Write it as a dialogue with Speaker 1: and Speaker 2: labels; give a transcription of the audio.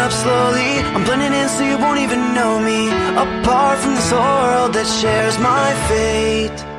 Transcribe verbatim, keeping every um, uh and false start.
Speaker 1: up slowly. I'm blending in so you won't even know me. Apart from this whole world that shares my fate.